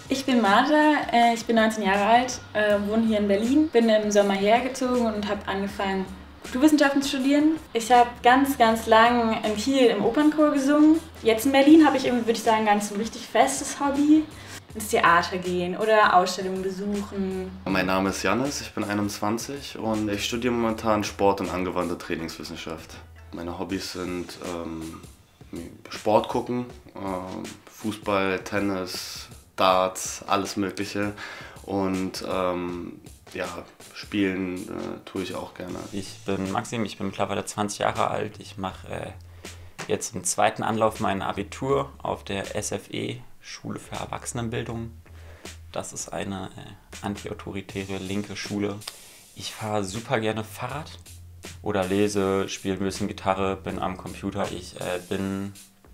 Ich bin Marta, ich bin 19 Jahre alt, wohne hier in Berlin, bin im Sommer hergezogen und habe angefangen, Kulturwissenschaften zu studieren. Ich habe ganz lang in Kiel im Opernchor gesungen. Jetzt in Berlin habe ich irgendwie, würde ich sagen, ganz so ein richtig festes Hobby. Ins Theater gehen oder Ausstellungen besuchen. Mein Name ist Jannis, ich bin 21 und ich studiere momentan Sport und angewandte Trainingswissenschaft. Meine Hobbys sind Sport gucken, Fußball, Tennis, Darts, alles Mögliche und spielen tue ich auch gerne. Ich bin Maxim, ich bin mittlerweile 20 Jahre alt. Ich mache jetzt im zweiten Anlauf mein Abitur auf der SFE, Schule für Erwachsenenbildung. Das ist eine antiautoritäre linke Schule. Ich fahre super gerne Fahrrad oder lese, spiele ein bisschen Gitarre, bin am Computer. Ich bin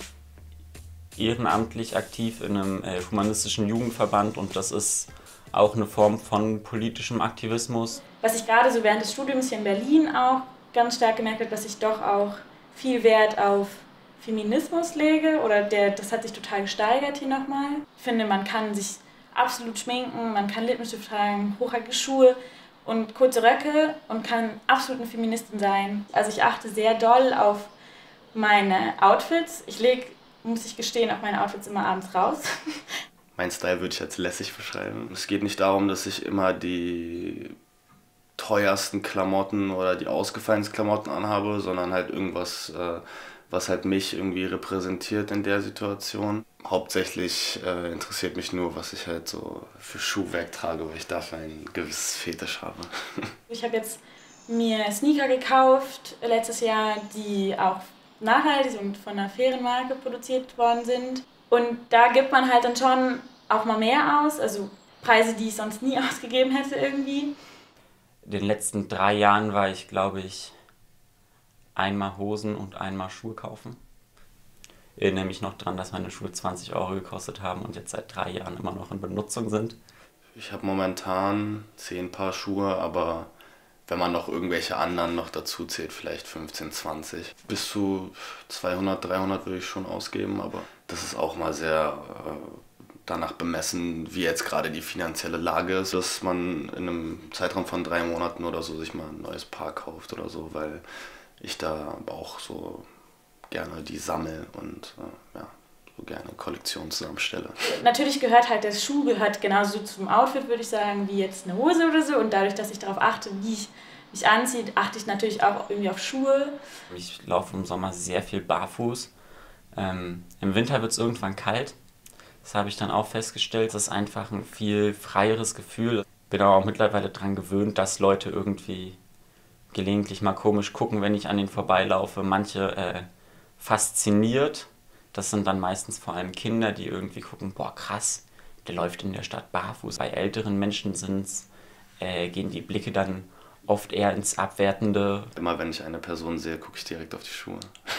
ehrenamtlich aktiv in einem humanistischen Jugendverband und das ist auch eine Form von politischem Aktivismus. Was ich gerade so während des Studiums hier in Berlin auch ganz stark gemerkt habe, dass ich doch auch viel Wert auf Feminismus lege das hat sich total gesteigert hier nochmal. Ich finde, man kann sich absolut schminken, man kann Lippenstift tragen, hochhackige Schuhe und kurze Röcke und kann absolut eine Feministin sein. Also ich achte sehr doll auf meine Outfits. Ich lege, muss ich gestehen, auch meine Outfits immer abends raus. Mein Style würde ich als lässig beschreiben. Es geht nicht darum, dass ich immer die teuersten Klamotten oder die ausgefallensten Klamotten anhabe, sondern halt irgendwas, was halt mich irgendwie repräsentiert in der Situation. Hauptsächlich interessiert mich nur, was ich halt so für Schuhwerk trage, weil ich dafür ein gewisses Fetisch habe. Ich habe jetzt mir Sneaker gekauft letztes Jahr, die auch nachhaltig und von einer fairen Marke produziert worden sind. Und da gibt man halt dann schon auch mal mehr aus, also Preise, die ich sonst nie ausgegeben hätte irgendwie. In den letzten 3 Jahren war ich, glaube ich, einmal Hosen und einmal Schuhe kaufen. Ich erinnere mich noch daran, dass meine Schuhe 20 € gekostet haben und jetzt seit 3 Jahren immer noch in Benutzung sind. Ich habe momentan 10 Paar Schuhe, aber wenn man noch irgendwelche anderen noch dazu zählt, vielleicht 15, 20. Bis zu 200, 300 würde ich schon ausgeben, aber das ist auch mal sehr danach bemessen, wie jetzt gerade die finanzielle Lage ist, dass man in einem Zeitraum von 3 Monaten oder so sich mal ein neues Paar kauft oder so, weil ich da auch so gerne die sammle und so gerne Kollektionen zusammenstelle. Natürlich gehört halt der Schuh genauso zum Outfit, würde ich sagen, wie jetzt eine Hose oder so. Und dadurch, dass ich darauf achte, wie ich mich anziehe, achte ich natürlich auch irgendwie auf Schuhe. Ich laufe im Sommer sehr viel barfuß. Im Winter wird es irgendwann kalt. Das habe ich dann auch festgestellt. Das ist einfach ein viel freieres Gefühl. Ich bin aber auch mittlerweile daran gewöhnt, dass Leute irgendwie gelegentlich mal komisch gucken, wenn ich an denen vorbeilaufe. Manche fasziniert. Das sind dann meistens vor allem Kinder, die irgendwie gucken, boah krass, der läuft in der Stadt barfuß. Bei älteren Menschen gehen die Blicke dann oft eher ins Abwertende. Immer wenn ich eine Person sehe, gucke ich direkt auf die Schuhe.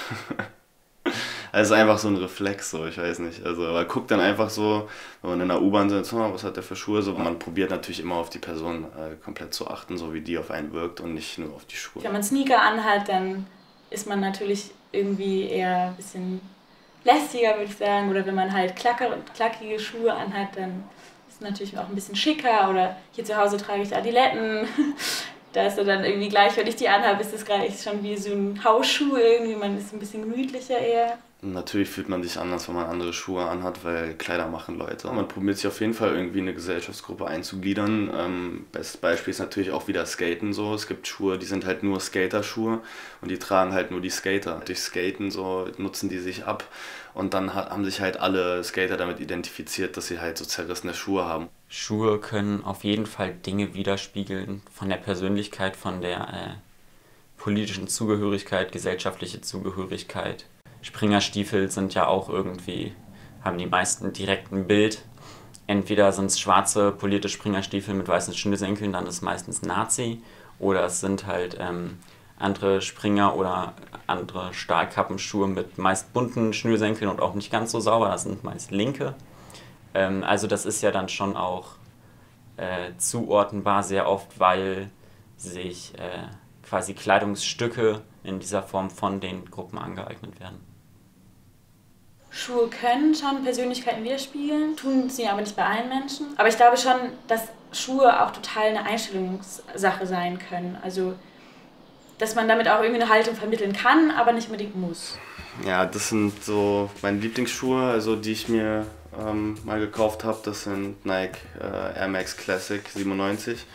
Also einfach so ein Reflex, so, ich weiß nicht. Also man guckt dann einfach so, wenn man in der U-Bahn sitzt, was hat der für Schuhe? So, man probiert natürlich immer auf die Person komplett zu achten, so wie die auf einen wirkt und nicht nur auf die Schuhe. Wenn man Sneaker anhat, dann ist man natürlich irgendwie eher ein bisschen lästiger, würde ich sagen. Oder wenn man halt klackige Schuhe anhat, dann ist es natürlich auch ein bisschen schicker. Oder hier zu Hause trage ich Adiletten. Da ist er dann irgendwie gleich, wenn ich die anhabe, ist das gleich schon wie so ein Hausschuh irgendwie. Man ist ein bisschen gemütlicher eher. Natürlich fühlt man sich anders, wenn man andere Schuhe anhat, weil Kleider machen Leute. Man probiert sich auf jeden Fall irgendwie in eine Gesellschaftsgruppe einzugliedern. Bestes Beispiel ist natürlich auch wieder Skaten so. Es gibt Schuhe, die sind halt nur Skaterschuhe und die tragen halt nur die Skater. Durch Skaten so nutzen die sich ab und dann haben sich halt alle Skater damit identifiziert, dass sie halt so zerrissene Schuhe haben. Schuhe können auf jeden Fall Dinge widerspiegeln von der Persönlichkeit, von der politischen Zugehörigkeit, gesellschaftliche Zugehörigkeit. Springerstiefel sind ja auch irgendwie, haben die meisten direkt ein Bild. Entweder sind es schwarze polierte Springerstiefel mit weißen Schnürsenkeln, dann ist es meistens Nazi. Oder es sind halt andere Springer oder andere Stahlkappenschuhe mit meist bunten Schnürsenkeln und auch nicht ganz so sauber, das sind meist Linke. Also das ist ja dann schon auch zuordnenbar sehr oft, weil sich quasi Kleidungsstücke in dieser Form von den Gruppen angeeignet werden. Schuhe können schon Persönlichkeiten widerspiegeln, tun sie aber nicht bei allen Menschen. Aber ich glaube schon, dass Schuhe auch total eine Einstellungssache sein können. Also, dass man damit auch irgendwie eine Haltung vermitteln kann, aber nicht unbedingt muss. Ja, das sind so meine Lieblingsschuhe, also die ich mir mal gekauft habe. Das sind Nike Air Max Classic 97.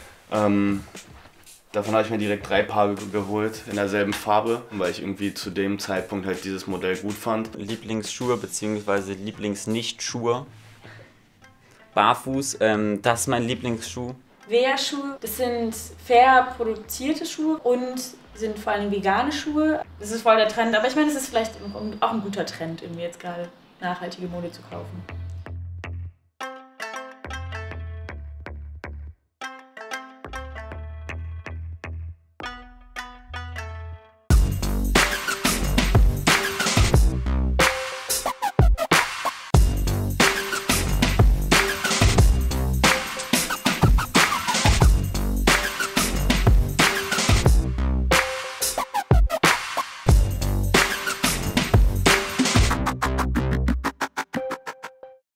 Davon habe ich mir direkt 3 Paar geholt in derselben Farbe, weil ich irgendwie zu dem Zeitpunkt halt dieses Modell gut fand. Lieblingsschuhe bzw. Lieblingsnichtschuhe. Barfuß, das ist mein Lieblingsschuh. Wear-Schuhe, das sind fair produzierte Schuhe und sind vor allem vegane Schuhe. Das ist voll der Trend, aber ich meine, es ist vielleicht auch ein guter Trend, irgendwie jetzt gerade nachhaltige Mode zu kaufen.